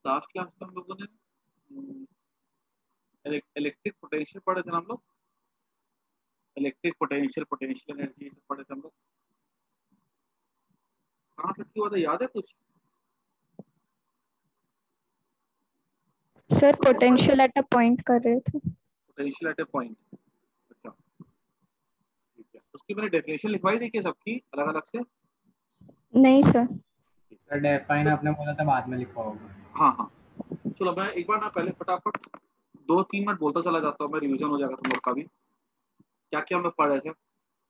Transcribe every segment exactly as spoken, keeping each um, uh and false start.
Last class में हम लोगों ने इलेक्ट्रिक पोटेंशियल पढ़े थे ना हम लोग, इलेक्ट्रिक पोटेंशियल, पोटेंशियल एनर्जी ये सब पढ़े थे हम लोग। कहाँ तक की हुआ था, याद है कुछ? Sir potential at a point कर रहे थे। पोटेंशियल एट ए पॉइंट, अच्छा ठीक है। उसकी मैंने डेफिनेशन लिखवाई थी क्या सबकी अलग अलग से? नहीं सर। सर डेफाइन आपने बोला था बाद में लिखा होगा। हाँ हाँ, चलो मैं एक बार ना पहले फटाफट दो तीन मिनट बोलता चला जाता हूँ, मैं रिवीजन हो जाएगा तुम लोग का भी। क्या क्या हम लोग पढ़ रहे थे?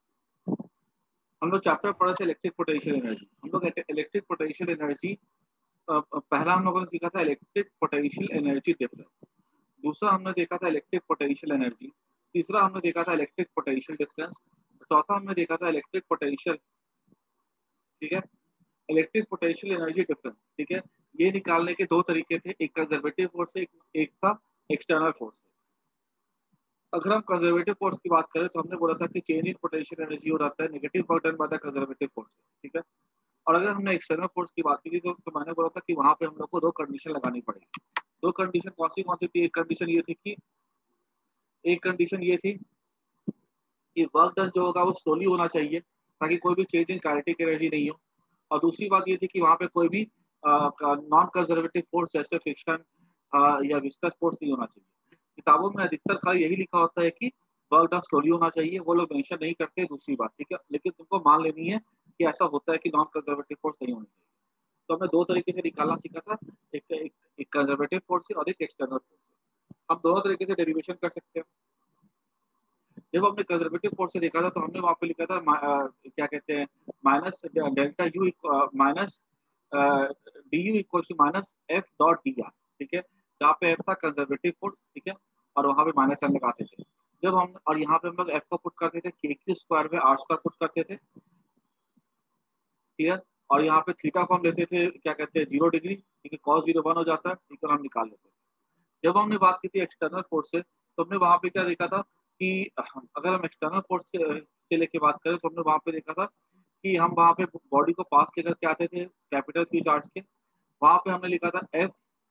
हम लोग चैप्टर पढ़े थे इलेक्ट्रिक पोटेंशियल एनर्जी। हम लोग इलेक्ट्रिक पोटेंशियल एनर्जी पहला हम लोगों ने सीखा था इलेक्ट्रिक पोटेंशियल एनर्जी डिफरेंस, दूसरा हमने देखा था इलेक्ट्रिक पोटेंशियल एनर्जी, तीसरा हमने देखा था इलेक्ट्रिक पोटेंशियल डिफरेंस, चौथा हमने देखा था इलेक्ट्रिक पोटेंशियल, ठीक है, इलेक्ट्रिक पोटेंशियल एनर्जी डिफरेंस, ठीक है। ये निकालने के दो तरीके थे, एक कंजर्वेटिव फोर्स से, एक, एक था एक्सटर्नल फोर्स से। अगर हम कंजर्वेटिव फोर्स की बात करें तो हमने बोला था कि चेंज इन पोटेंशियल एनर्जी हो जाता है negative work done by the conservative force, ठीक है। और अगर हमने एक्सटर्नल फोर्स की बात की थी तो, तो मैंने बोला था कि वहां पे हम लोग को दो कंडीशन लगानी पड़ेगी। दो कंडीशन कौन सी कौन सी थी? एक कंडीशन ये थी कि एक कंडीशन ये थी कि वर्क डन जो होगा वो स्लोली होना चाहिए ताकि कोई भी चेंज इन काइनेटिक एनर्जी नहीं हो। और दूसरी बात ये थी कि वहां पे कोई भी नॉन कंजर्वेटिव फोर्स जैसे फ्रिक्शन या विस्कस फोर्स नहीं होना चाहिए। किताबों में अधिकतर खाली यही लिखा होता है कि वर्क डन स्लोली होना चाहिए, वो लोग मेंशन नहीं करते दूसरी बात, ठीक है। लेकिन तुमको मान लेनी है कि ऐसा होता है कि नॉन कंजर्वेटिव फोर्स नहीं होनी चाहिए। तो हमने दो तरीके से निकालना सीखा था, एक एक, एक कंजर्वेटिव फोर्स और एक एक्सटर्नल फोर्स। हम दोनों तरीके से डेरिवेशन कर सकते हैं। जब हमने कंजर्वेटिव फोर्स से देखा था तो हमने वहां पे लिखा था आ, क्या कहते हैं minus delta U minus d U equal to minus F dot d r, ठीक है। जहाँ पे एफ था कंजर्वेटिव फोर्स, ठीक है, और वहां पे माइनस एन लगाते थे जब हम, और यहाँ पे हम लोग एफ को पुट करते थे के क्यू स्क्वायर में आर स्क्वायर पुट करते थे, क्लियर। और यहाँ पे थीटा को हम लेते थे क्या कहते हैं जीरो डिग्री, ठीक है, कॉस जीरो वन हो जाता है, ठीक है, हम निकाल लेते थे। जब हमने बात की थी एक्सटर्नल फोर्स से तो हमने वहां पे क्या देखा था कि अगर हम एक्सटर्नल फोर्स से, से लेके बात करें तो हमने वहां पे देखा था कि हम वहां पे बॉडी को पास लेकर के आते थे कैपिटल क्यू चार्ज के। वहां पे हमने लिखा था एफ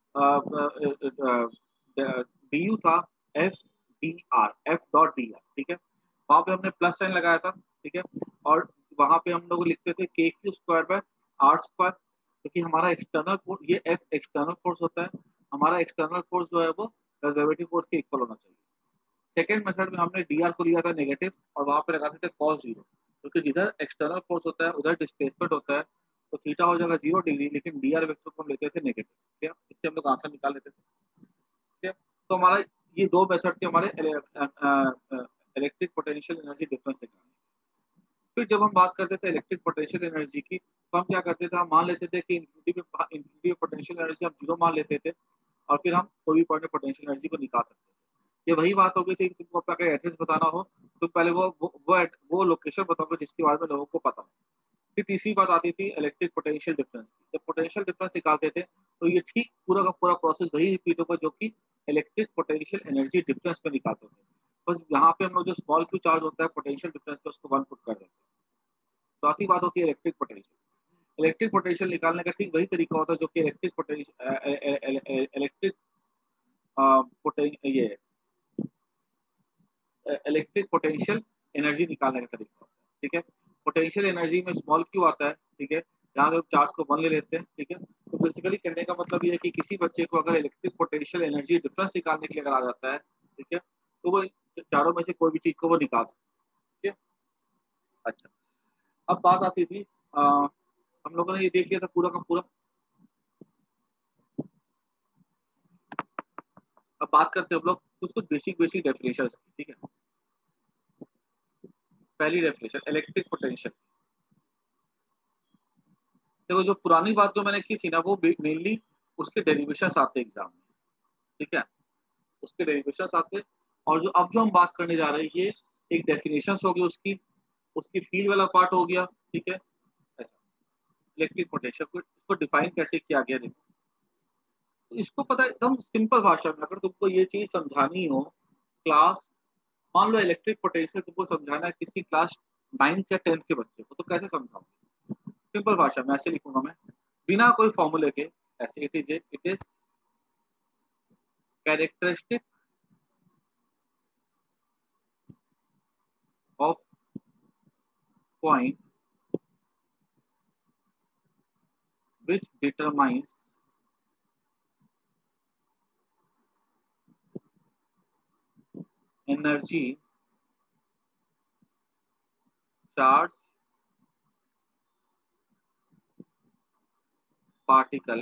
डी यू था F d r, F dot d r, ठीक है। वहां पे हमने प्लस साइन लगाया था, ठीक है। और वहां पे हम लोग लिखते थे k q square by r square, क्योंकि हमारा एक्सटर्नल फोर्स, ये एफ एक्सटर्नल फोर्स होता है, हमारा एक्सटर्नल फोर्स जो है वो कंजर्वेटिव फोर्स के इक्वल होना चाहिए। सेकेंड मेथड में हमने डी आर को लिया था नेगेटिव और वहां पे लगाते थे कॉस जीरो, क्योंकि जिधर एक्सटर्नल फोर्स होता है उधर डिस्प्लेसमेंट होता है, तो थीटा हो जाएगा जीरो डिग्री, लेकिन डी आर वेक्टर को हम लेते थे नेगेटिव, ठीक है। इससे हम लोग आंसर निकाल लेते थे, ठीक है। तो हमारा ये दो मेथड थे हमारे इलेक्ट्रिक पोटेंशियल एनर्जी डिफरेंस निकालने। फिर जब हम बात करते थे इलेक्ट्रिक पोटेंशियल एनर्जी की तो हम क्या करते थे, हम मान लेते थे कि इंफिनिटी पोटेंशियल एनर्जी हम जीरो मान लेते थे और फिर हम कोई भी पॉइंट में पोटेंशियल एनर्जी को निकाल सकते थे। ये वही बात हो गई थी कि तुमको अपना कोई एड्रेस बताना हो तो पहले वो वो वो, वो लोकेशन बताओगे जिसके बारे में लोगों को पता हो। फिर तीसरी बात आती थी इलेक्ट्रिक पोटेंशियल डिफरेंस की। जब पोटेंशियल डिफरेंस निकालते थे तो ये ठीक पूरा का पूरा प्रोसेस वही रिपीट होगा जो कि इलेक्ट्रिक पोटेंशियल एनर्जी डिफरेंस में निकालते थे। बस यहाँ पे हम लोग जो स्मॉल क्यू चार्ज होता है पोटेंशियल डिफरेंस पे उसको वन पुट कर देते हैं। चौथी बात होती है इलेक्ट्रिक पोटेंशियल। इलेक्ट्रिक पोटेंशियल निकालने का ठीक वही तरीका होता है जो कि इलेक्ट्रिक पोटेंशियल इलेक्ट्रिक ये इलेक्ट्रिक पोटेंशियल एनर्जी निकालने का तरीका होता है, ठीक है। पोटेंशियल एनर्जी में स्मॉल क्यू आता है, ठीक है, जहाँ लोग चार्ज को वन ले लेते हैं, ठीक है। तो बेसिकली कहने का मतलब ये है कि किसी बच्चे को अगर इलेक्ट्रिक पोटेंशियल एनर्जी डिफरेंस निकालने के लिए अगर आ जाता है, ठीक है, तो वो चारों में से कोई भी चीज को वो निकाल सकता है, ठीक है। अच्छा, अब बात आती थी आ, हम लोगों ने ये देख लिया था पूरा का पूरा। अब बात करते हैं हम लोग कुछ कुछ बेसिक बेसिक डेफिनेशन की, ठीक है। पहली डेफिनेशन इलेक्ट्रिक पोटेंशियल। देखो जो पुरानी बात जो मैंने की थी ना वो मेनली उसके डेरिवेशंस आते एग्जाम में, ठीक है, उसके डेरिवेशंस आते। और जो अब जो हम बात करने जा रहे हैं ये एक डेफिनेशंस हो गई उसकी, उसकी फील्ड वाला पार्ट हो गया, ठीक है। ऐसा इलेक्ट्रिक पोटेंशियल को इसको डिफाइन कैसे किया गया, देखो तो इसको पता है एकदम सिंपल भाषा में अगर तुमको ये चीज समझानी हो क्लास, मान लो इलेक्ट्रिक पोटेंशियल तुमको समझाना है किसी क्लास नाइन्थ या टेंथ के बच्चे को, तो कैसे समझाओगे? सिंपल भाषा में ऐसे लिखूंगा मैं बिना कोई फॉर्मूले के, ऐसे it is it is characteristic of point which determines energy, charge, particle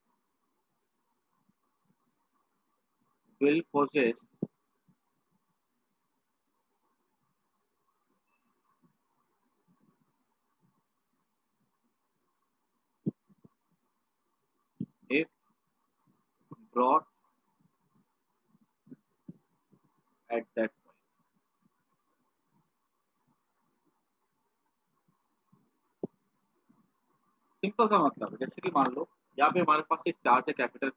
will possess if brought at that point. Simple सा मतलब है, जैसे कि मान लो यहाँ पे हमारे पास एक चार्ज है कैपिटल,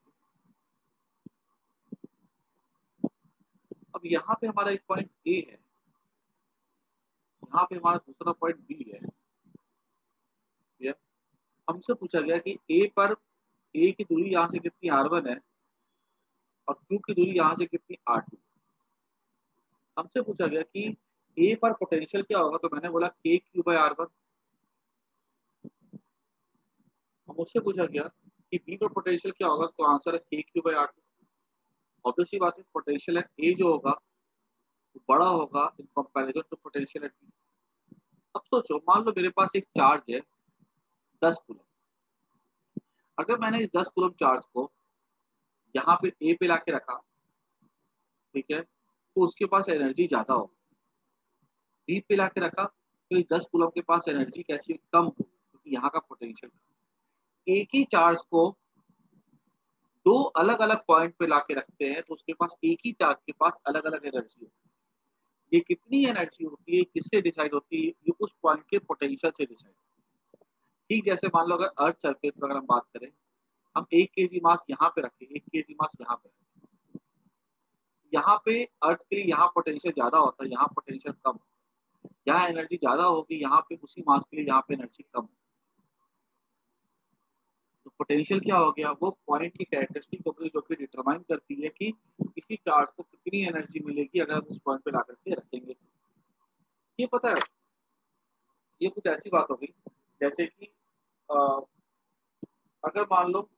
अब यहाँ पे हमारा एक पॉइंट ए है, यहाँ पे हमारा दूसरा पॉइंट बी है। ये हमसे पूछा गया कि ए पर ए की दूरी यहाँ से कितनी आर वन है और क्यू की दूरी यहाँ से कितनी आर टू। हमसे पूछा गया कि ए पर पोटेंशियल क्या होगा, तो मैंने बोला के क्यू बाई आर वन। मुझसे पूछा गया कि बी पर पोटेंशियल क्या होगा, तो आंसर है के Q by r two. Obviously बात है, पोटेंशियल है ए जो होगा वो बड़ा होगा in comparison to potential at B. अब सोचो, मान लो मेरे पास एक चार्ज है दस कूलम, अगर मैंने इस दस कूलम चार्ज को यहाँ पे ए पे लाके रखा, ठीक है, तो उसके पास एनर्जी ज्यादा होगी। बी पे लाके रखा तो इस दस कूलम के पास एनर्जी कैसी कम होगी, क्योंकि यहाँ का पोटेंशियल। एक ही चार्ज को दो अलग अलग पॉइंट पे लाके रखते हैं तो उसके पास एक ही चार्ज के पास अलग अलग एनर्जी होती है। ये कितनी एनर्जी होती है किससे डिसाइड होती है, ये उस पॉइंट के पोटेंशियल से डिसाइड। ठीक जैसे मान लो अगर अर्थ सरफेस पर अगर हम बात करें, हम एक केजी मास यहाँ पे रखें, एक केजी मास यहाँ पे रखें, यहाँ पे अर्थ के लिए यहाँ पोटेंशियल ज्यादा होता है, यहाँ पोटेंशियल कम, यहाँ एनर्जी ज्यादा होगी, यहाँ पे उसी मास के लिए यहाँ पे एनर्जी कम। तो पोटेंशियल क्या हो गया, वो पॉइंट की कैरेक्टरिस्टिक हो गई जो कि डिटरमाइन करती है कि किसी चार्ज को कितनी एनर्जी मिलेगी अगर हम उस पॉइंट पे ला करके रखेंगे। ये पता है, ये कुछ ऐसी बात हो गई जैसे कि आ, अगर मान लो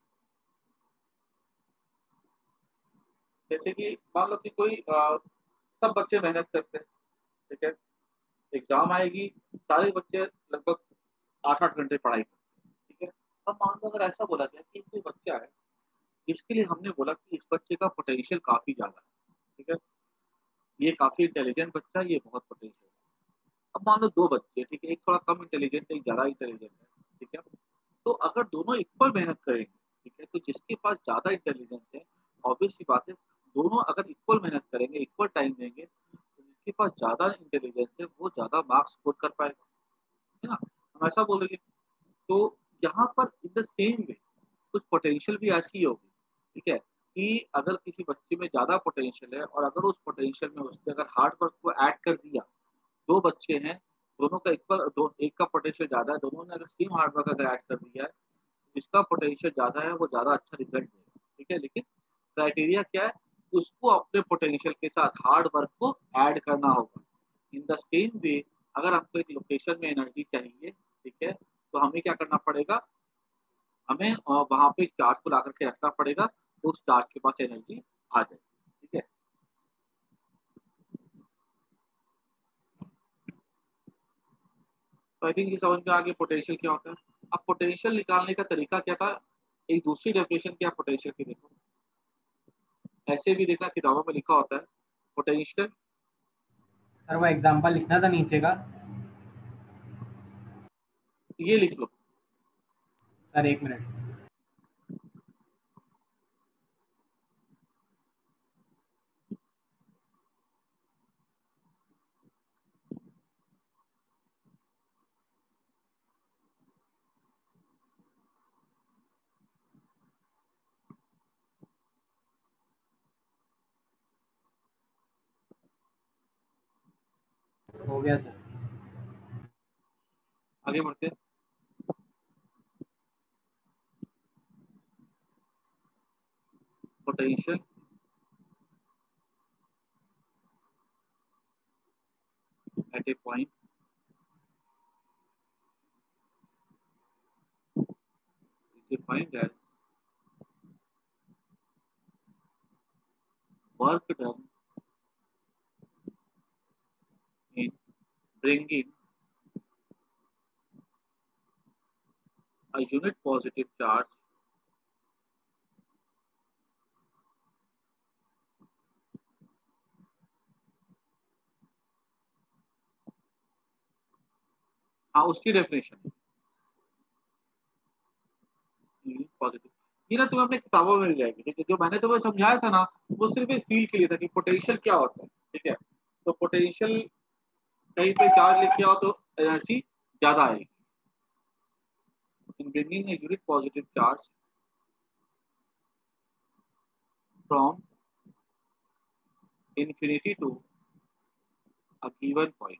जैसे कि मान लो कि कोई आ, सब बच्चे मेहनत करते हैं, ठीक है, एग्जाम आएगी, सारे बच्चे लगभग आठ आठ घंटे पढ़ाई करते हैं, ठीक है। अब मान लो अगर ऐसा बोला गया कि कोई बच्चा है इसके लिए हमने बोला कि इस बच्चे का पोटेंशियल काफी ज्यादा है, ठीक है, ये काफी इंटेलिजेंट बच्चा, ये बहुत पोटेंशियल। अब मान लो दो बच्चे, ठीक है, एक थोड़ा कम इंटेलिजेंट है, एक ज्यादा इंटेलिजेंट है, ठीक है, तो अगर दोनों इक्वल मेहनत करेंगे, ठीक है, तो जिसके पास ज्यादा इंटेलिजेंस है, ऑब्वियस सी बात है, दोनों अगर इक्वल मेहनत करेंगे, इक्वल टाइम देंगे, तो जिसके पास ज्यादा इंटेलिजेंस है वो ज्यादा मार्क्स स्कोर कर पाएगा, है ना। हम ऐसा बोलेंगे, तो यहाँ पर इन द सेम वे कुछ पोटेंशियल भी ऐसी होगी, ठीक है, कि अगर किसी बच्चे में ज्यादा पोटेंशियल है और अगर उस पोटेंशियल में उसने अगर हार्ड वर्क को ऐड कर दिया, दो बच्चे हैं, दोनों का इक्वल, दो एक का पोटेंशियल ज्यादा है, दोनों ने अगर सेम हार्ड वर्क अगर ऐड कर दिया है, जिसका पोटेंशियल ज्यादा है वो ज्यादा अच्छा रिजल्ट देगा, ठीक है। लेकिन क्राइटेरिया क्या है, उसको अपने पोटेंशियल के साथ हार्ड वर्क को ऐड करना होगा। इन द सेम वे अगर हमको एक लोकेशन में एनर्जी चाहिए, ठीक है, तो हमें क्या करना पड़ेगा, हमें वहां पे चार्ज को ला करके रखना पड़ेगा, तो उस चार्ज के पास एनर्जी आ जाएगी, ठीक है। तो आई थिंक ये समझ में आगे पोटेंशियल क्या होता है। अब पोटेंशियल निकालने का तरीका क्या था, एक दूसरी डेफिनेशन क्या पोटेंशियल की देखो, ऐसे भी देखना किताबों में लिखा होता है पोटेंशियल। सर वो एग्जांपल लिखना था नीचे का। ये लिख लो सर एक मिनट। हो गया सर। आगे बढ़ते हैं। Potential at a point is defined as work done in bringing a unit positive charge हाँ उसकी डेफिनेशन पॉजिटिव ये ना तुम्हें अपने किताबों में मिल जाएगी ठीक है। जो मैंने तुम्हें समझाया था ना वो सिर्फ एक फील के लिए था कि पोटेंशियल क्या होता है ठीक है। तो पोटेंशियल कहीं पे चार्ज लेके आओ तो एनर्जी ज्यादा आएगी। In bringing a unit positive charge from infinity to a given point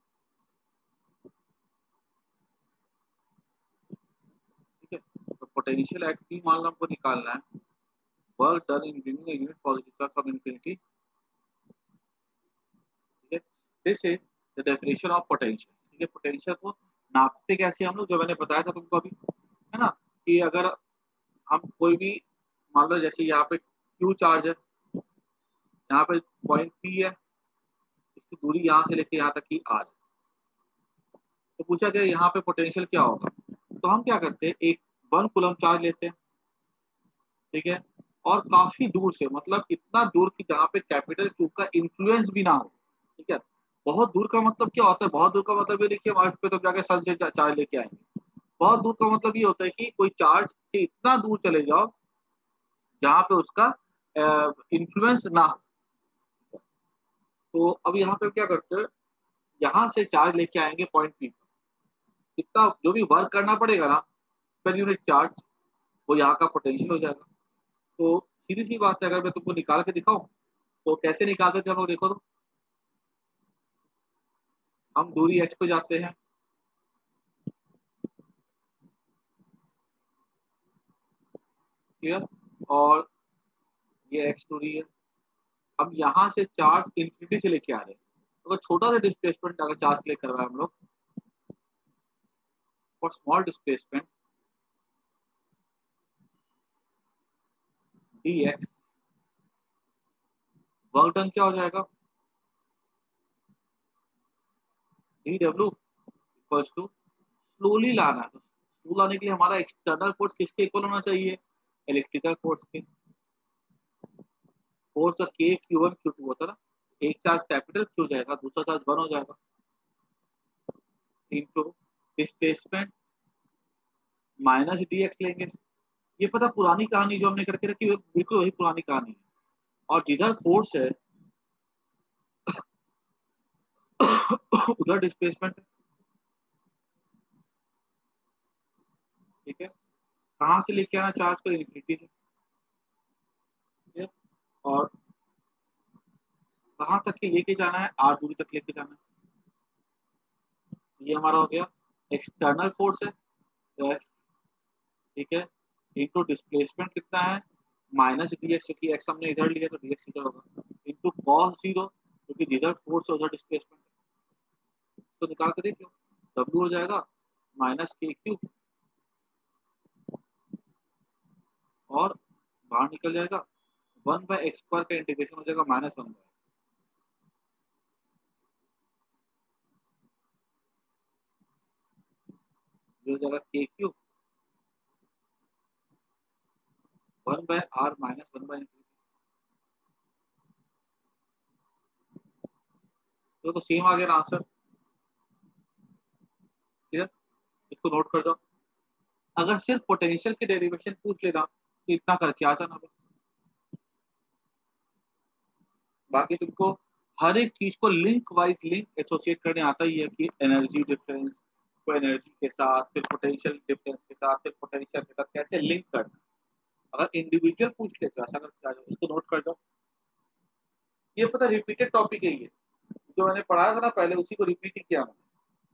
ठीक है। तो पोटेंशियल एट पी मान लो हमको निकालना है work done in bringing a unit positive charge from infinity ठीक है। This is the definition of potential ठीक है। पोटेंशियल को नापते कैसे हम लोग जो मैंने बताया था तुमको अभी है ना कि अगर हम कोई भी मान लो जैसे यहाँ पे क्यू चार्ज है यहाँ पे पॉइंट पी है इसकी दूरी यहाँ से लेके यहाँ तक की आर तो पूछा गया यहाँ पे पोटेंशियल क्या होगा तो हम क्या करते हैं एक वन कूलम चार्ज लेते हैं ठीक है और काफी दूर से मतलब इतना दूर कि जहाँ पे कैपिटल क्यू का इन्फ्लुएंस भी ना हो ठीक है। बहुत दूर का मतलब क्या होता है बहुत दूर का मतलब ये देखिए मार्स पे तो जाके सन से चार्ज लेके आएंगे। बहुत दूर का मतलब ये होता है कि कोई चार्ज से इतना दूर चले जाओ जहाँ पे उसका इन्फ्लुएंस ना हो। तो अब यहाँ पे क्या करते हैं यहाँ से चार्ज लेके आएंगे पॉइंट पी इतना जो भी वर्क करना पड़ेगा ना पर यूनिट चार्ज वो यहाँ का पोटेंशियल हो जाएगा। तो सीधी सी बात है अगर मैं तुमको निकाल के दिखाऊं तो कैसे निकालते थे हम लोग देखो तो हम दूरी h पे जाते हैं ठीक है और ये x दूरी है। अब यहाँ से चार्ज इंफिनिटी से लेके आ रहे हैं तो अगर छोटा सा डिस्प्लेसमेंट अगर चार्ज क्लिक करवाए हम लोग for small displacement dx work done क्या हो जाएगा dw इक्वल्स टू स्लोली लाना है। स्लो लाने के लिए हमारा एक्सटर्नल फोर्स किसके इक्वल होना चाहिए इलेक्ट्रिकल फोर्स के। फोर्स का के क्यू वन क्यू टू होता है ना एक चार्ज कैपिटल क्यू जाएगा दूसरा चार्ज वन हो जाएगा into displacement minus d x लेंगे। ये पता पुरानी कहानी जो हमने करके रखी है बिल्कुल वही पुरानी कहानी है और जिधर फोर्स है उधर डिस्प्लेसमेंट ठीक है। कहाँ से लेके आना चार्ज को इन्फिनिटी से ठीक है और कहाँ तक के लेके जाना है आर दूरी तक लेके जाना है। ये हमारा हो गया एक्सटर्नल फोर्स है ठीक है इनटू डिस्प्लेसमेंट कितना है माइनस डी एक्स क्योंकि एक्स हमने इधर लिया तो डी एक्स इधर होगा इनटू कॉस जीरो क्योंकि जिधर फोर्स है उधर डिस्प्लेसमेंट तो निकाल के देख लो डब्ल्यू हो जाएगा माइनस के क्यू और बाहर निकल जाएगा वन बाय एक्स स्क्वायर का इंटीग्रेशन हो जाएगा माइनस वन बाय हो जाएगा k q one by r minus one by तो, तो सेम आ गया आंसर ठीक है। इसको नोट कर दो अगर सिर्फ पोटेंशियल की डेरिवेशन पूछ लेना तो इतना करके आ जाना बस। बाकी तुमको हर एक चीज को लिंक वाइज लिंक एसोसिएट करने आता ही है कि एनर्जी डिफरेंस को एनर्जी के साथ फिर पोटेंशियल डिफरेंस के साथ फिर पोटेंशियल के साथ कैसे लिंक करना। अगर इंडिविजुअल पूछ ले तो ऐसा करके इसको नोट कर दो। ये पता रिपीटेड टॉपिक है ये जो मैंने पढ़ाया था ना पहले उसी को रिपीट ही किया मैंने।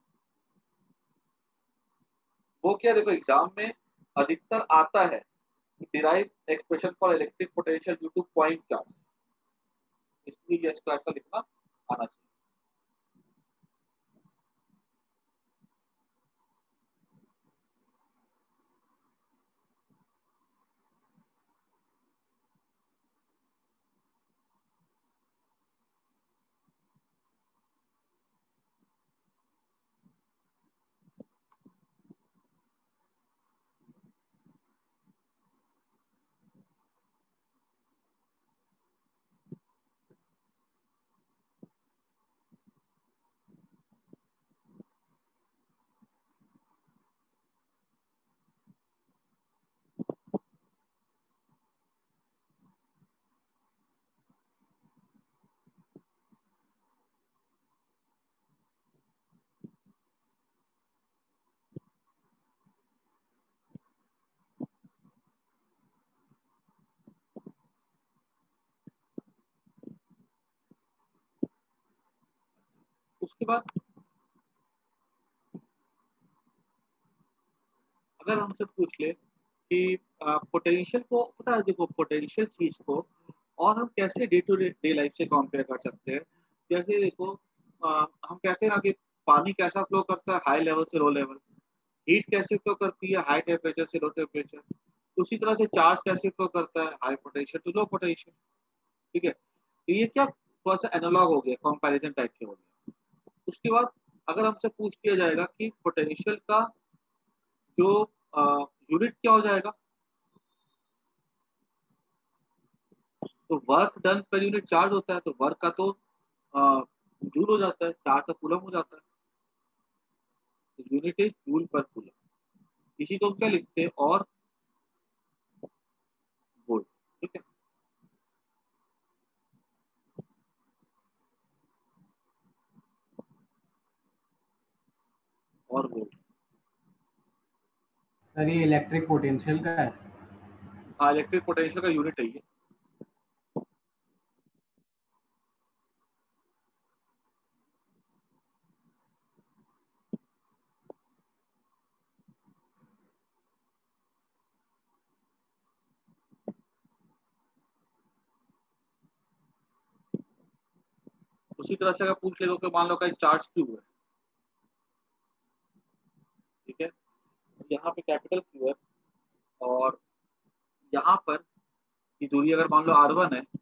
वो क्या देखो एग्जाम में अधिकतर आता है derive expression for electric potential due to point charge इसलिए ये इसका ऐसा लिखना आना चाहिए। उसके बाद अगर हमसे पूछ ले कि पोटेंशियल को, पता है देखो पोटेंशियल चीज को और हम कैसे डे टू डे लाइफ से कंपेयर कर सकते हैं। जैसे देखो आ, हम कहते हैं ना कि पानी कैसा फ्लो करता है, हाई लेवल से लो लेवल। हीट कैसे फ्लो करती है, हाई टेम्परेचर से लो टेम्परेचर। उसी तरह से चार्ज कैसे फ्लो करता है, high potential to low potential. ठीक है, तो ये क्या थोड़ा सा एनालॉग हो गया, कंपैरिजन टाइप के हो गया। उसके बाद अगर हमसे पूछ लिया जाएगा कि पोटेंशियल का जो यूनिट क्या हो जाएगा, तो work done per unit charge होता है, तो वर्क का तो जूल हो जाता है, चार्ज का कूलम हो जाता है। तो unit is joule per coulomb. इसी को हम क्या लिखते हैं, और वोल्ट। ठीक है, और वोल्ट। सर ये इलेक्ट्रिक पोटेंशियल का है। हाँ, इलेक्ट्रिक पोटेंशियल का यूनिट है ये। उसी तरह से अगर पूछ लेगा कि मान लो कहीं चार्ज क्यू है, ठीक है, यहाँ पे कैपिटल क्यू है, और यहाँ पर ये दूरी अगर मान लो आर वन है,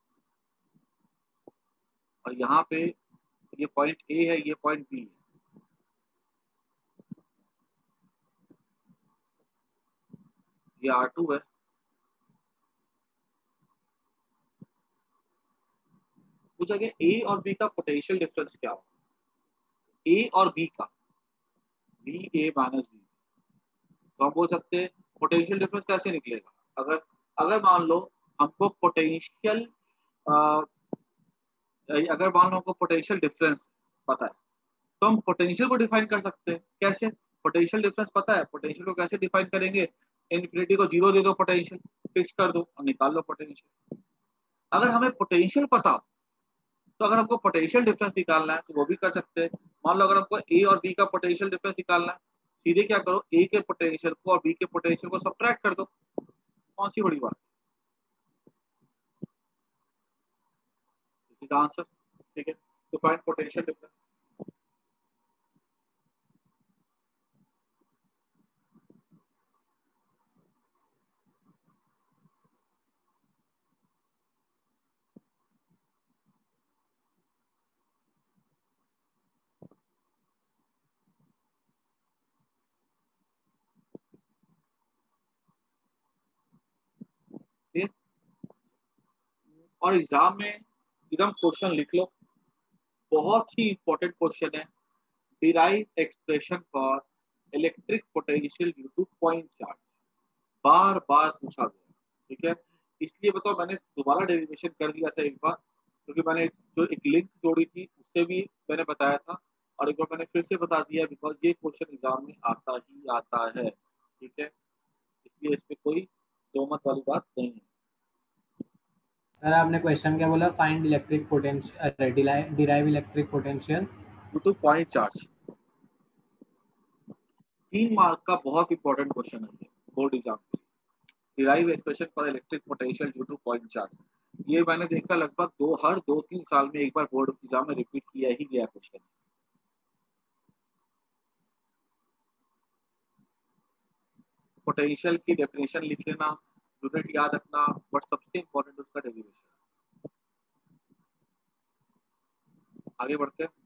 और यहाँ पे ये पॉइंट ए है, ये पॉइंट बी है, ये आर टू है। पूछा गया ए और बी का पोटेंशियल डिफरेंस क्या हो, ए और बी का, बी ए माइनस बी। तो हम बोल सकते हैं पोटेंशियल डिफरेंस कैसे निकलेगा। अगर अगर मान लो हमको पोटेंशियल अगर मान लो हमको पोटेंशियल डिफरेंस पता है, तो हम पोटेंशियल को डिफाइन कर सकते हैं। कैसे? पोटेंशियल डिफरेंस पता है, पोटेंशियल को कैसे डिफाइन करेंगे, इन्फिनिटी को जीरो दे दो, पोटेंशियल फिक्स कर दो और निकाल लो पोटेंशियल। अगर हमें पोटेंशियल पता हो, तो अगर हमको पोटेंशियल डिफरेंस निकालना है तो वो भी कर सकते हैं। मान लो अगर हमको ए और बी का पोटेंशियल डिफरेंस निकालना है, सीधे क्या करो, ए के पोटेंशियल को और बी के पोटेंशियल को सब्ट्रैक्ट कर दो। कौन सी बड़ी बात, दिस इज आंसर। ठीक है, तो फाइंड पोटेंशियल डिफरेंस। और एग्जाम में एकदम क्वेश्चन लिख लो, बहुत ही इंपॉर्टेंट क्वेश्चन है। Derive expression for electric potential due to point charge. बार बार पूछा गया। ठीक है, इसलिए बताओ मैंने दोबारा डेरिवेशन कर दिया था एक बार, क्योंकि मैंने जो एक लिंक जोड़ी थी उससे भी मैंने बताया था, और एक बार मैंने फिर से बता दिया, बिकॉज ये क्वेश्चन एग्जाम में आता ही आता है। ठीक है, इसलिए इस पे कोई दो मत वाली बात नहीं है। सर आपने क्वेश्चन क्या बोला, find electric potential, derive electric potential due to point charge. तीन मार्क का बहुत इंपॉर्टेंट क्वेश्चन है ये बोर्ड एग्जाम के लिए। Derive expression for electric potential due to point charge. ये मैंने देखा लगभग दो हर दो तीन साल में एक बार बोर्ड एग्जाम में रिपीट किया ही गया क्वेश्चन। पोटेंशियल की डेफिनेशन लिख लेना, यूनिट याद रखना, बट सबसे इंपॉर्टेंट उसका डेरिवेशन। आगे बढ़ते हैं।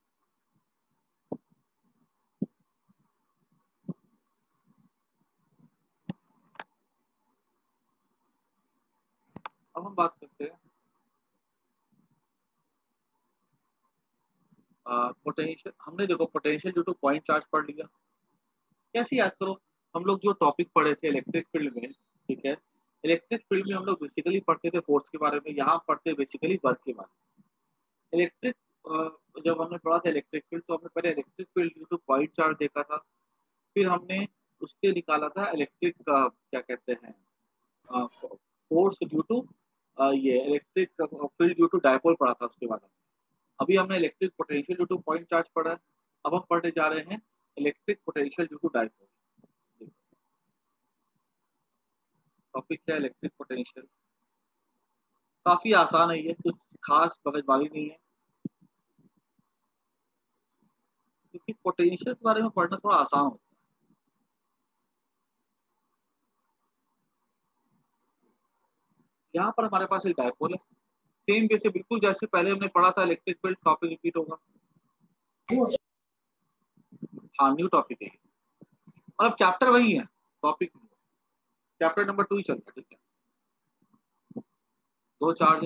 अब हम बात करते हैं पोटेंशियल। हमने देखो potential due to point charge पढ़ लिया। कैसे याद करो, हम लोग जो टॉपिक पढ़े थे इलेक्ट्रिक फील्ड में, ठीक है, इलेक्ट्रिक फील्ड में हम लोग बेसिकली पढ़ते थे फोर्स के बारे में, यहाँ पढ़ते बेसिकली वर्क के बारे में। इलेक्ट्रिक जब हमने पढ़ा था इलेक्ट्रिक फील्ड, तो हमने पहले electric field due to point charge देखा था, फिर हमने उससे निकाला था इलेक्ट्रिक क्या कहते हैं फोर्स ड्यू टू ये electric field due to dipole पढ़ा था उसके बाद। अभी हमने electric potential due to point charge पढ़ा है, अब हम पढ़ने जा रहे हैं electric potential due to dipole. Topic क्या है? Electric potential. काफी आसान है ये, कुछ खास मगजमारी नहीं है, क्योंकि पोटेंशियल के बारे में पढ़ना थोड़ा आसान होता है। यहाँ पर हमारे पास एक डायपोल है, सेम जैसे बिल्कुल जैसे पहले हमने पढ़ा था इलेक्ट्रिक फील्ड, टॉपिक रिपीट होगा। हाँ, न्यू टॉपिक है, मतलब चैप्टर वही है, टॉपिक चैप्टर नंबर टू ही चल रहा है। ठीक है, दो चार्ज है,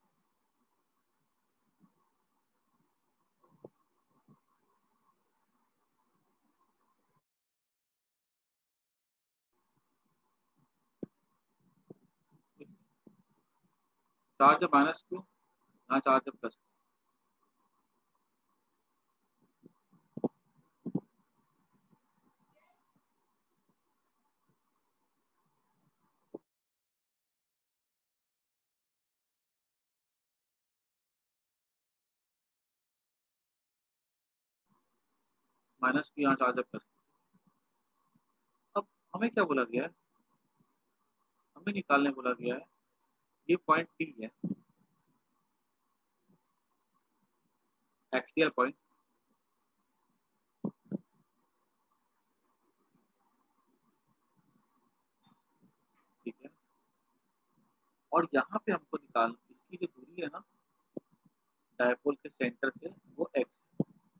चार्ज है माइनस क्यू, यहाँ चार्ज है प्लस। माइनस क्यू, यहाँ चार्ज है प्लस। अब हमें क्या बोला गया है? हमें निकालने बोला गया है ये पॉइंट पी है, एक्सियल पॉइंट। ठीक है, और यहाँ पे हमको निकाल इसकी जो दूरी है ना डायपोल के सेंटर से, वो एक्स,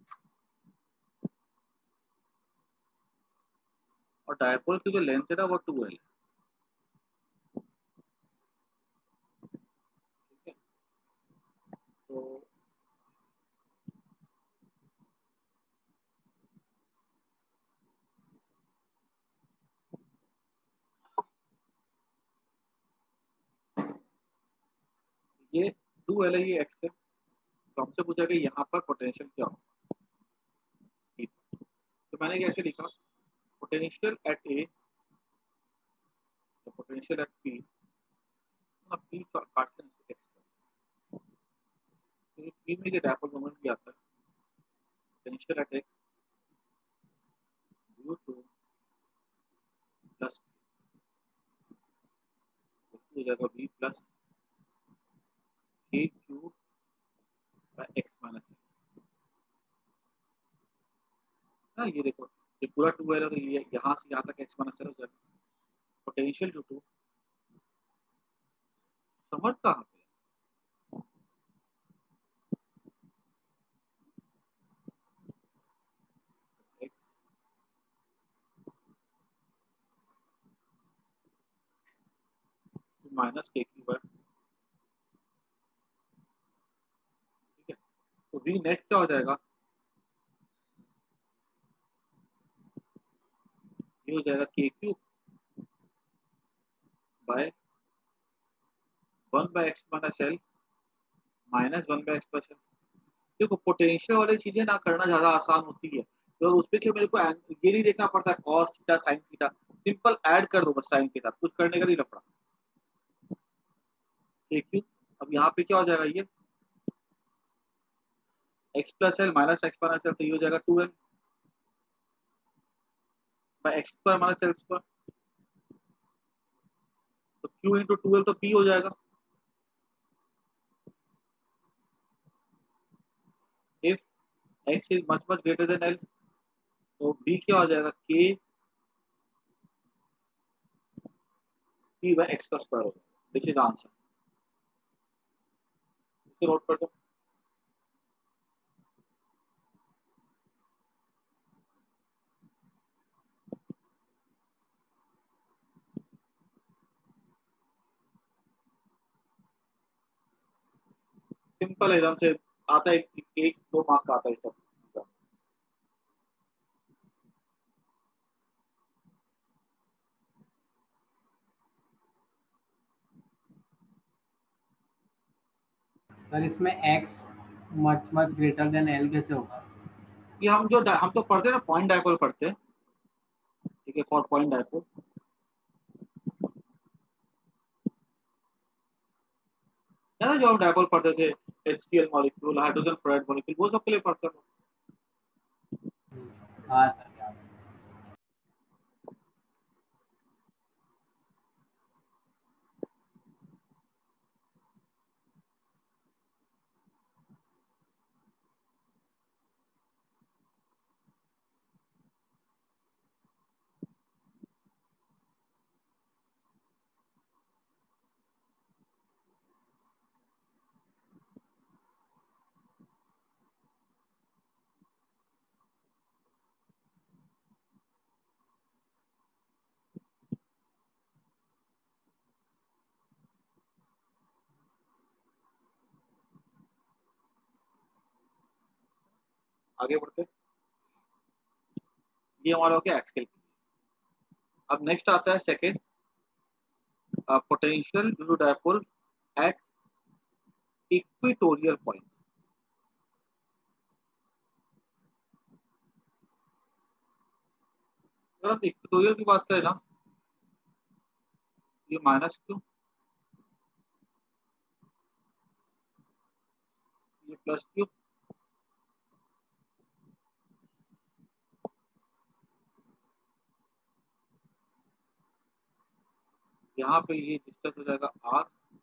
और डायपोल की जो लेंथ है ना वो टू एल। ठीक है, तो ये टू एल है, ये एक्स है, तो हमसे पूछा कि यहाँ पर पोटेंशियल क्या हो। तो मैंने कैसे लिखा? Potential at A, potential at P, P काटते हैं एक्स, तो पी में जो डायपोल मोमेंट भी आता है, potential at x due to plus हो जाएगा B plus k q by x minus. ना ये देखो, ये पूरा टू है तो ये यहाँ से यहाँ तक एक्स माइनस हो जाएगा। पोटेंशियल ड्यू टू, समझ कहाँ पे x minus k q by. ठीक है, तो वी नेट क्या हो जाएगा? ये हो जाएगा k q by one by x minus l minus one by x plus l. देखो पोटेंशियल वाली चीजें ना करना ज्यादा आसान होती है, तो उसपे क्यों मेरे को ये नहीं देखना पड़ता है cos theta sine theta, simple add कर दो बस साइन के साथ, कुछ करने का नहीं लफड़ा। ठीक है, अब यहाँ पे क्या हो जाएगा? ये x plus l minus x minus l, तो ये हो जाएगा two l by x square minus l square, तो क्यू इंटू टू एल तो पी हो जाएगा। If x is much much greater than l, तो बी क्या हो जाएगा? के पी बाय एक्स का स्क्वायर हो जाएगा। दिस इज आंसर, इसे नोट कर दो। सिंपल एकदम से आता है, एक, एक दो मार्क का आता है सब। सर इसमें x much much greater than l कैसे होगा? ये हम जो हम तो पढ़ते हैं ना, पॉइंट डायपोल पढ़ते हैं। ठीक है, फॉर पॉइंट डायपोल है ना, जो हम डायपोल पढ़ते थे, HCl molecule, hydrogen fluoride molecule, वो सब के लिए पढ़ते हैं। हाँ सर याद है। आगे बढ़ते, ये हमारा हो गया एक्सियल। अब नेक्स्ट आता है second, potential due to dipole at equatorial point. अगर हम इक्वेटोरियल की बात करें ना, ये माइनस क्यू, ये प्लस क्यू, यहाँ पे ये डिस्टेंस हो जाएगा आर,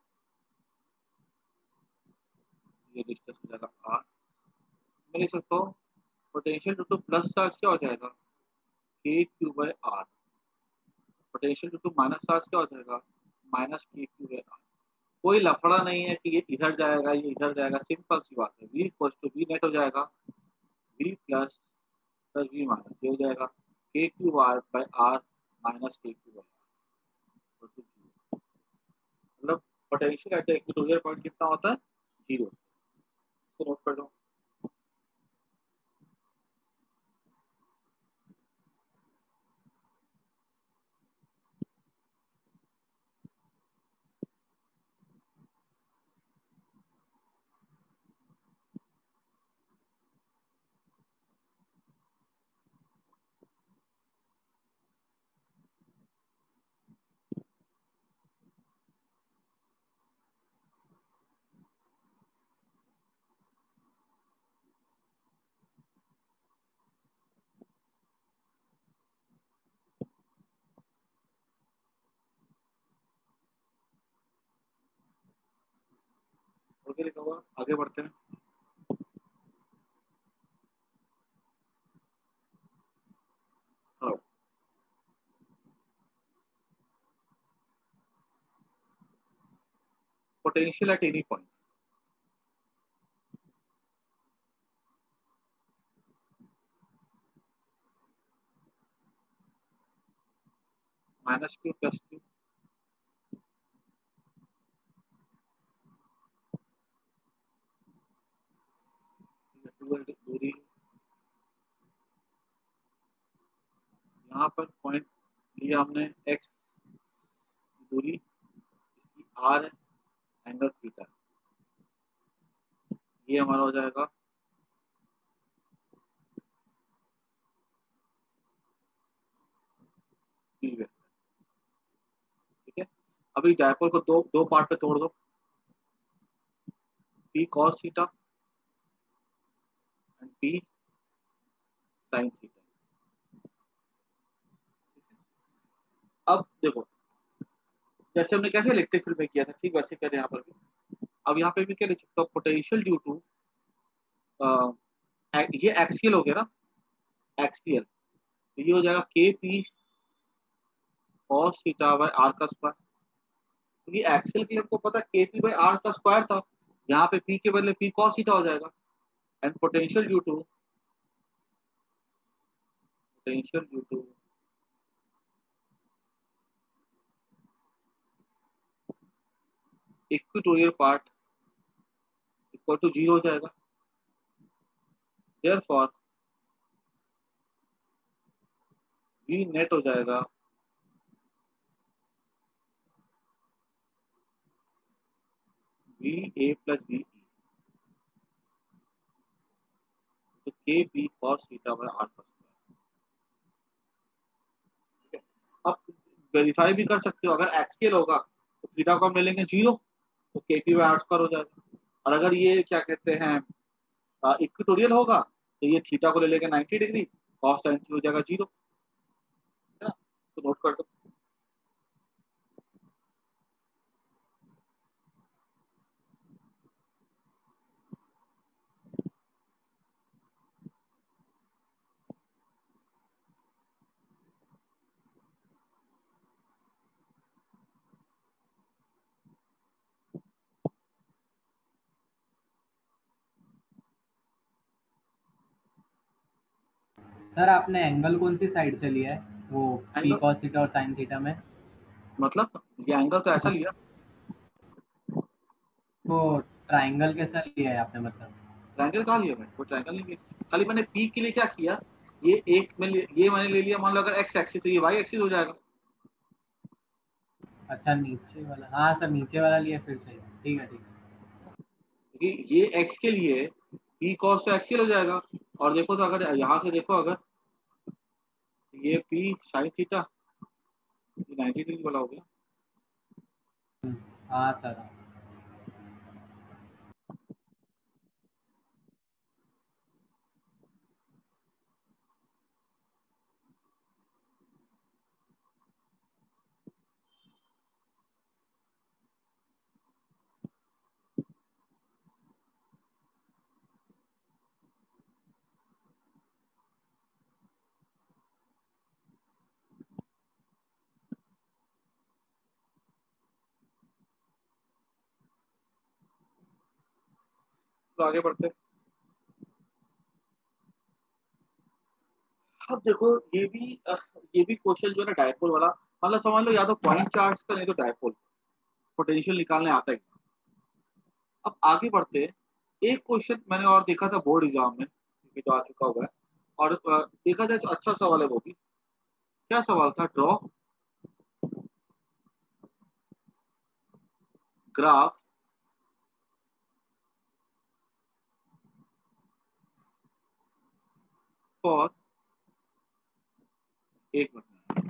ये डिस्टेंस हो जाएगा आर। मैं लिख सकता हूँ potential due to plus charge क्या हो जाएगा, k Q by r. Potential due to minus charge क्या हो जाएगा, minus k Q by are. कोई लफड़ा नहीं है कि ये इधर जाएगा ये इधर जाएगा, सिंपल सी बात है। V equals to V net हो जाएगा, V plus plus V minus, ये हो जाएगा k q r by r minus k Q by r. मतलब potential at the equatorial point कितना होता है, जीरो। इसको नोट कर लो। ओके लिखा हुआ, आगे बढ़ते हैं। हाँ, potential at any point. Minus q plus q, दूरी, यहाँ पर पॉइंट लिया हमने एक्स दूरी, इसकी आर है, एंगल थीटा, ये हमारा हो जाएगा पी वेक्टर। ठीक है, अभी डायपोल को दो दो पार्ट पे तोड़ दो, p cos theta and p sine theta. अब देखो, जैसे हमने कैसे इलेक्ट्रिक फील्ड में किया था, ठीक वैसे करें यहाँ पर भी। अब यहाँ पे भी क्या लिख सकता हूँ, पोटेंशियल ड्यू टू, ये एक्सियल हो गया ना, एक्सियल, तो ये हो जाएगा के P cos theta by R का स्क्वायर। क्योंकि एक्सियल के लिए हमको पता के पी बाय आर का स्क्वायर था, यहाँ पे पी के बदले पी कॉस थीटा हो जाएगा। And potential due to, potential due to equatorial part equal to zero हो जाएगा। देयरफॉर वी नेट हो जाएगा V A plus V E, तो K P cos theta by R का स्क्वायर। ठीक है, अब वेरीफाई भी कर सकते हो, अगर एक्सियल होगा तो थीटा को मिलेंगे जीरो, तो K P by r square हो जाएगा। और अगर ये क्या कहते हैं इक्वेटोरियल होगा तो ये थीटा को ले लेगा नाइन्टी डिग्री, कॉस साइन हो जाएगा जीरो, है ना? तो नोट कर दो। सर आपने एंगल कौन सी साइड से लिया है, वो पी एंगल कॉस थीटा और साइन थीटा में? मतलब ये एंगल तो ऐसा लिया, वो ट्राइंगल कैसा लिया है आपने मतलब? ट्रायंगल कहाँ लिया मैंने, वो ट्रायंगल नहीं लिया, खाली मैंने पी के लिए क्या किया, ये एक में ले- ये मैंने ले लिया, मान लो अगर एक्स एक्सिस तो ये वाई एक्सिस हो जाएगा। अच्छा नीचे वाला, हाँ सर नीचे वाला लिया फिर सही है, ठीक है ठीक है। क्योंकि ये एक्स के लिए पी कॉस तो एक्सियल हो जाएगा, और देखो तो अगर यहाँ से देखो अगर ये पी साइन थीटा ये नाइन्टी डिग्री वाला हो गया। हाँ सर। तो आगे बढ़ते हैं। अब देखो ये भी अ, ये भी क्वेश्चन जो है ना डायपोल वाला, मतलब समझ लो या तो पॉइंट चार्ज का नहीं तो डायपोल पोटेंशियल निकालने आता है। अब आगे बढ़ते हैं। एक क्वेश्चन मैंने और देखा था बोर्ड एग्जाम में, ये तो आ चुका हुआ है, और अ, देखा जाए तो अच्छा सवाल है वो भी। क्या सवाल था, ड्रॉ ग्राफ फॉर, एक मिनट,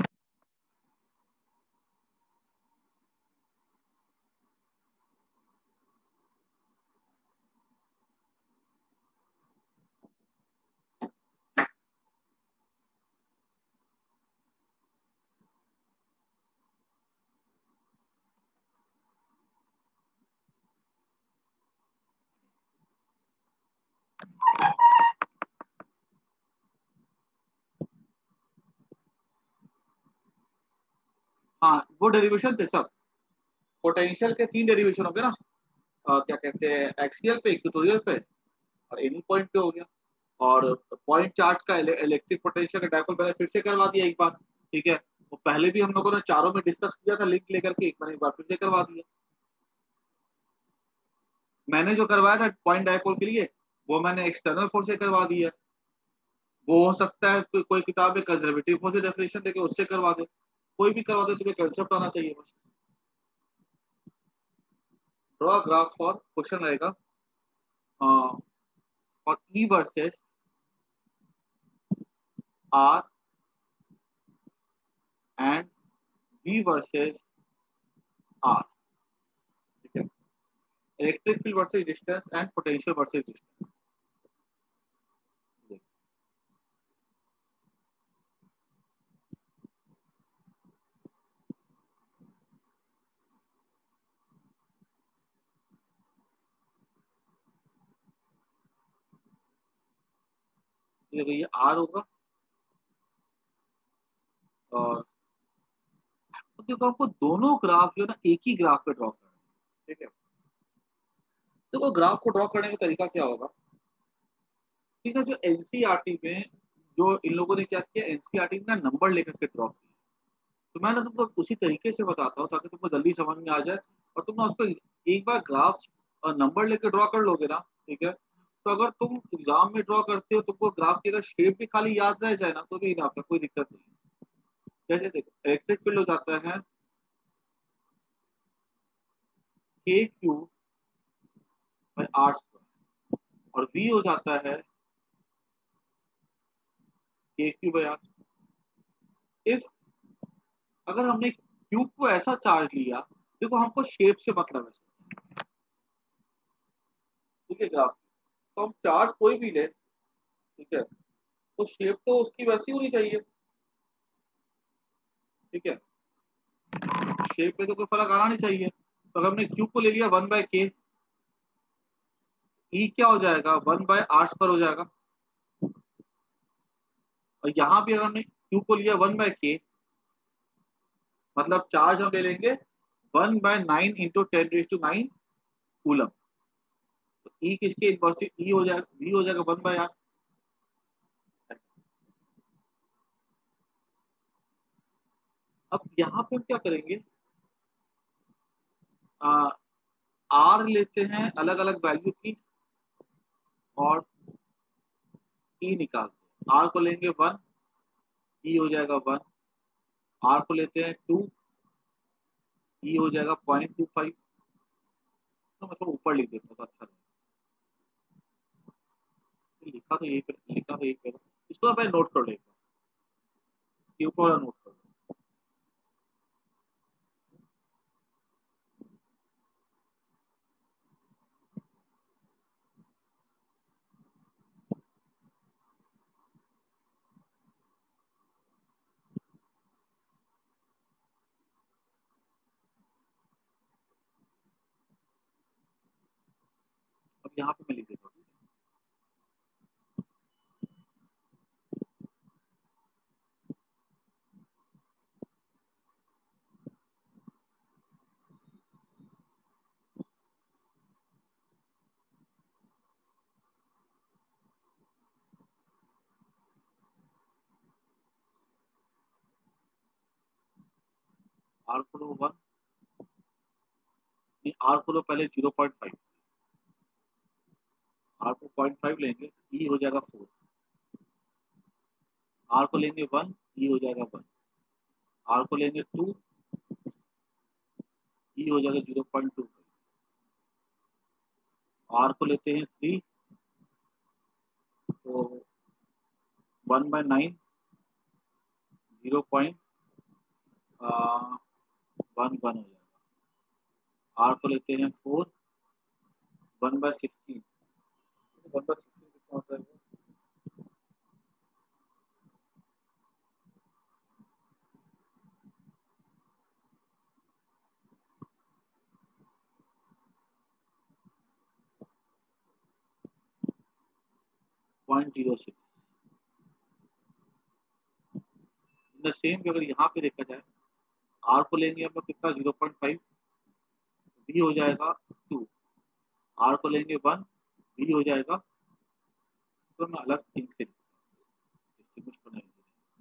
हाँ वो डेरिवेशन थे सब, पोटेंशियल के तीन डेरिवेशन हो गए ना, अ, क्या कहते हैं एक्सियल पे, इक्वेटोरियल पे और एनी पॉइंट पे हो गया। और पॉइंट चार्ज का इलेक्ट्रिक पोटेंशियल का डायपोल मैंने फिर से करवा दिया एक बार, ठीक है। वो पहले भी हम लोगों ने चारों में डिस्कस किया था लिंक लेकर के, एक मैंने एक बार फिर से करवा दिया। मैंने जो करवाया था पॉइंट डायपोल के लिए वो मैंने एक्सटर्नल फोर्स से करवा दिया। वो हो सकता है कोई कोई किताब में कंजर्वेटिव फोर्स डेफिनेशन देके उससे करवा दे, कोई भी करवा दे, तुम्हें कंसेप्ट आना चाहिए बस। ड्रॉ ग्राफ फॉर क्वेश्चन रहेगा और E versus R and V versus R, ठीक है। Electric field versus distance and potential versus distance. देखो ये आर होगा, और तो देखो आपको दोनों ग्राफ जो है ना एक ही ग्राफ पे ड्रॉ करना है, ठीक है। देखो ग्राफ को ड्रॉ करने का तरीका क्या होगा, ठीक है। जो एनसीईआरटी में जो इन लोगों ने क्या किया, एनसीईआरटी में ना नंबर लेकर के ड्रॉ किया, तो मैं ना तुमको उसी तरीके से बताता हूँ ताकि तुमको जल्दी समझ में आ जाए, और तुम ना उसको एक बार ग्राफ और नंबर लेकर ड्रॉ कर लोगे ना, ठीक है। तो अगर तुम एग्जाम में ड्रॉ करते हो तुमको ग्राफ की अगर शेप भी खाली याद रह जाए ना तो भी ना कोई दिक्कत नहीं है। जैसे देखो इलेक्ट्रिक फील्ड हो जाता है के क्यू बाई आर स्क्वायर, और वी हो जाता है के क्यू बाई आर। इफ अगर हमने क्यूब को ऐसा चार्ज लिया, देखो हमको शेप से मतलब है, ठीक है ग्राफ। तो हम चार्ज कोई भी ले, ठीक है, तो शेप तो उसकी वैसी होनी चाहिए, ठीक है, शेप पे तो कोई फर्क आना नहीं चाहिए। तो अगर हमने क्यू को ले लिया वन बाय के, ई क्या हो जाएगा, वन बाय आर स्क्वायर हो जाएगा। और यहाँ भी अगर हमने क्यू को लिया वन बाय के, मतलब चार्ज हम ले लेंगे one by nine into ten raise to nine coulomb. तो ई किसके इनवर्स, ई हो जाएगा, वी हो जाएगा वन बाय आर। अब यहाँ पे हम क्या करेंगे, आर लेते हैं अलग अलग वैल्यू की और ई निकालते हैं। आर को लेंगे वन, ई हो जाएगा वन। आर को लेते हैं टू, ई हो जाएगा पॉइंट टू फाइव। तो मतलब ऊपर लिख देता तो अच्छा रहेगा। लिखा तो यही पे- लिखा तो यही पे, इसको मैं नोट कर लेगा, ये ऊपर वाला नोट कर लो। अब यहाँ पे मैं लिख देता हूँ, आर को लो वन, आर को लो पहले जीरो पॉइंट फाइव, आर को पॉइंट फाइव लेंगे, ई हो जाएगा फोर। आर को लेंगे वन, ई हो जाएगा वन। आर को लेंगे टू, ई हो जाएगा zero point two five. R को लेते हैं थ्री, तो one by nine, zero point one one हो जाएगा। आर को लेते हैं four, one by sixteen, one by sixteen कितना होता है, point zero six. In the same अगर यहाँ पे देखा जाए, आर को लेंगे हम लोग कितना, जीरो पॉइंट फाइव, बी हो जाएगा टू। आर को लेंगे वन, बी हो जाएगा, तो मैं अलग थिंग से डिस्टिंग्विश करने लगे।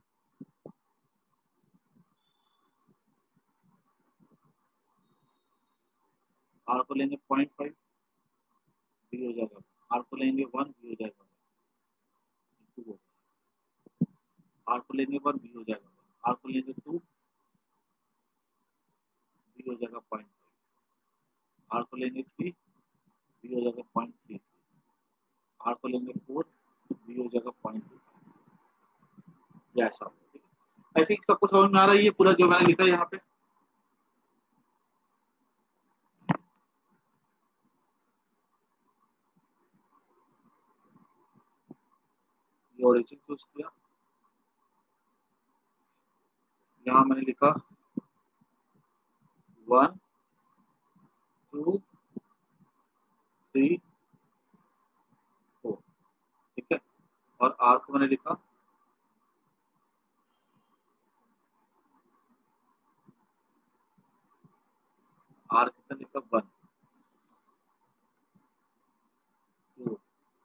आर को लेंगे पॉइंट फाइव, बी हो जाएगा। आर को लेंगे वन, बी हो जाएगा टू। आर को लेंगे वन, बी हो जाएगा। आर को लेंगे टू, बी हो जाएगा पॉइंट फाइव। आर को लेंगे थ्री, बी हो जाएगा पॉइंट थ्री। आर को लेंगे फोर, बी हो जाएगा पॉइंट टू। ऐसा आई थिंक सब कुछ समझ में आ रहा है, ये पूरा जो मैंने लिखा है यहाँ पे। ये ओरिजिन चूज किया, यहाँ मैंने लिखा वन टू थ्री फोर, ठीक है। और आर को मैंने लिखा आर कितना लिखा, वन टू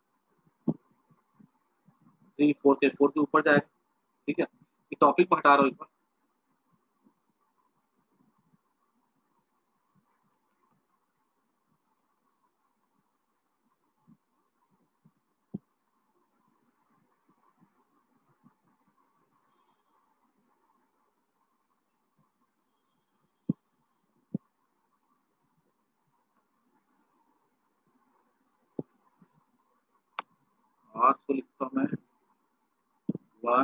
थ्री फोर के, फोर के ऊपर जाएगा, ठीक है। ये टॉपिक को हटा रहा हूँ एक बार। आर को लिखता हूँ मैं वन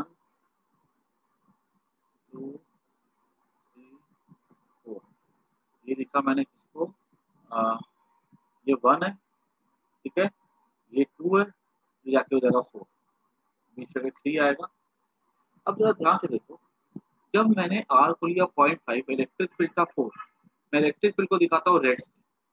टू थ्री फोर, ये लिखा मैंने किसको, आ, ये वन है, ठीक है। ये टू है, ये जाके हो जाएगा फोर, बीच में थ्री आएगा। अब जरा ध्यान से देखो, जब मैंने आर को लिया पॉइंट फाइव, इलेक्ट्रिक फील्ड था फोर, मैं इलेक्ट्रिक फील्ड को दिखाता हूँ रेड से।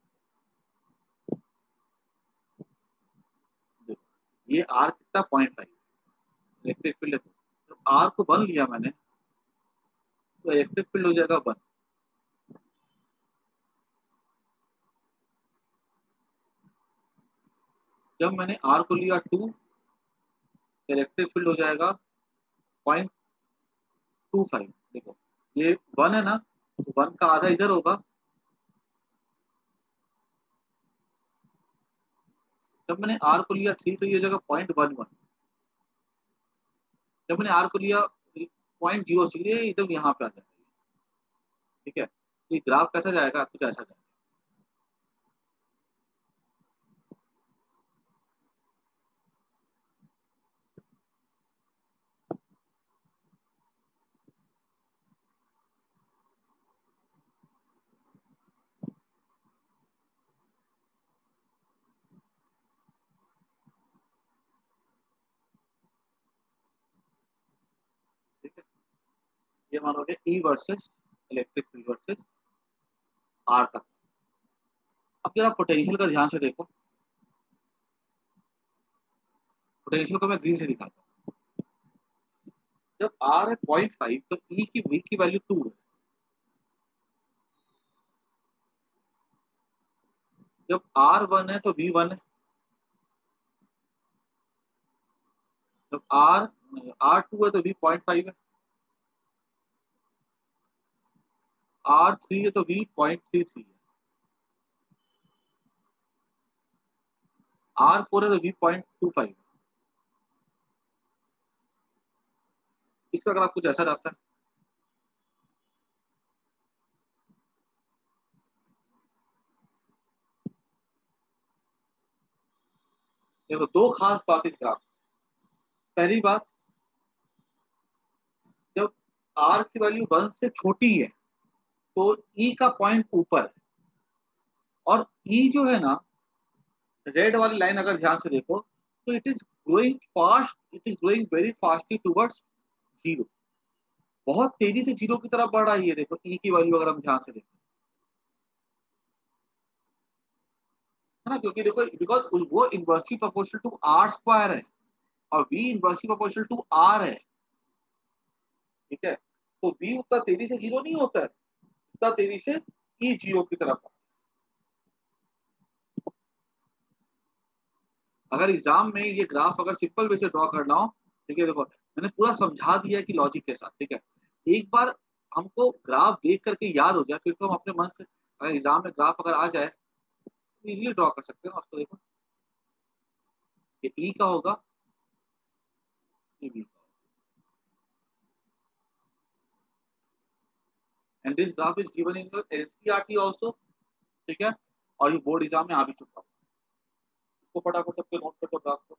ये आर कितना पॉइंट फाइव, इलेक्ट्रिक फील्ड है। जब आर को वन लिया मैंने तो इलेक्ट्रिक फील्ड हो जाएगा वन। जब मैंने आर को लिया टू, इलेक्ट्रिक फील्ड हो जाएगा पॉइंट टू फाइव। देखो ये वन है ना, तो वन का आधा इधर होगा। जब मैंने आर को लिया थ्री तो ये हो जाएगा पॉइंट वन वन। जब मैंने आर को लिया पॉइंट जीरो सिक्स, ये एकदम यहाँ पे आ जाएगा। ठीक है, ये ग्राफ कैसा जाएगा, कुछ ऐसा जाएगा। ठीक है, ये मानोगे E versus electric field versus R का। अब जरा पोटेंशियल का ध्यान से देखो, पोटेंशियल को मैं ग्रीन से दिखाता हूँ। जब आर है पॉइंट फाइव तो ई की वी की वैल्यू टू है। जब आर वन है तो वी वन है। जब आर आर टू है तो वी पॉइंट फाइव है। आर थ्री है तो वी पॉइंट थ्री थ्री है। आर फोर है तो वी पॉइंट टू फाइव है। इसका अगर आप कुछ ऐसा रहता है, देखो दो खास बात इस ग्राफ। पहली बात, जब आर की वैल्यू वन से छोटी है तो ई का पॉइंट ऊपर है, और ई जो है ना, रेड वाली लाइन अगर ध्यान से देखो तो it is growing fast, it is growing very fastly towards zero. बहुत तेजी से जीरो की तरफ बढ़ रही है। देखो ई की वैल्यू अगर हम ध्यान से देखें, है ना, क्योंकि देखो बिकॉज वो inversely proportional to R square है और V inversely proportional to R है। ठीक है, तो वी उतना तेजी से जीरो नहीं होता है, उतना तेजी से ई जीरो की तरफ। अगर एग्जाम में ये ग्राफ अगर सिंपल वे से ड्रॉ करना हो, ठीक है, देखो मैंने पूरा समझा दिया है कि लॉजिक के साथ। ठीक है, एक बार हमको ग्राफ देख करके याद हो जाए, फिर तो हम अपने मन से अगर एग्जाम में ग्राफ अगर आ जाए तो इजीली ड्रॉ कर सकते हैं। उसको देखो, ये ई का होगा, ये बी का, and this graph is given in your NCERT also. ठीक है, और ये बोर्ड एग्जाम में आ भी चुका है। इसको फटाफट सबके नोट कर दो ग्राफ को।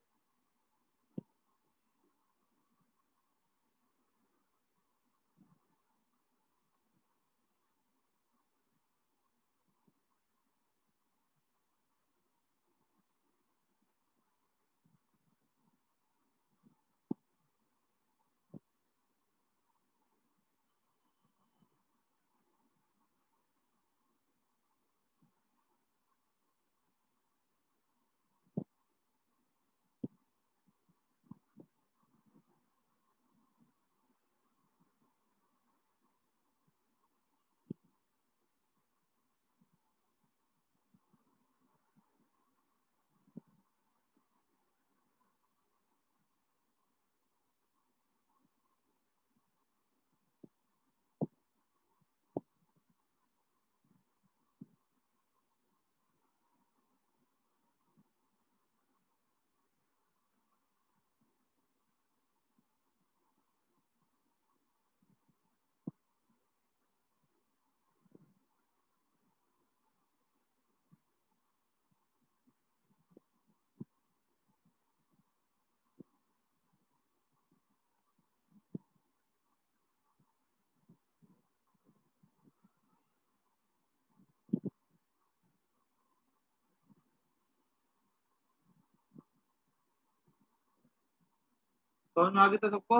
समझ में आ गया था सबको?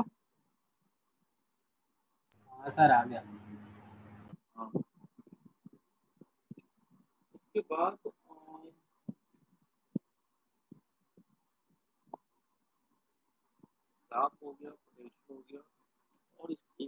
हाँ सर आ गया। हाँ, उसके बाद लाभ हो गया, पोटेशियम हो गया, और इसके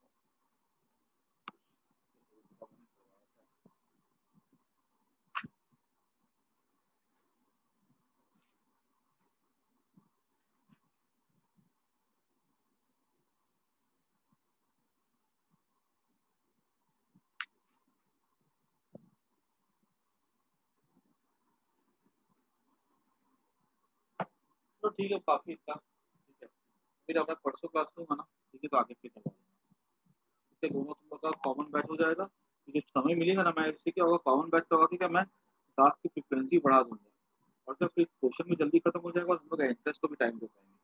तो ठीक है, काफी इतना ठीक है। फिर अब मैं परसों क्लास लूंगा ना, ठीक है, तो आगे फिर करवा लूंगा। ठीक है, दोनों तुम लोग का कॉमन बैच हो जाएगा। जो समय मिलेगा ना, मैं इससे क्या होगा, कॉमन बैच करवा के क्या मैं क्लास की फ्रिक्वेंसी बढ़ा दूंगा, और जब फिर क्वेश्चन भी जल्दी खत्म हो जाएगा और हम लोग का इंटरेस्ट को भी टाइम दे पाएंगे।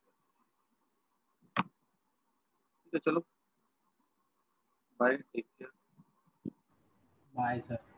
ठीक है, चलो bye, take care. Bye sir.